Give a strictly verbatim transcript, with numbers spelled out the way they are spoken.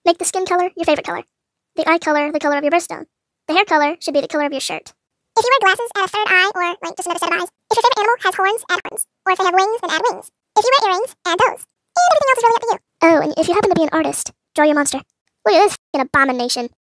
Make the skin color your favorite color. The eye color the color of your birthstone. The hair color should be the color of your shirt. If you wear glasses, add a third eye, or, like, just another set of eyes. If your favorite animal has horns, add horns. Or if they have wings, then add wings. If you wear earrings, add those. And everything else is really up to you. Oh, and if you happen to be an artist, draw your monster. Look at this f***ing abomination.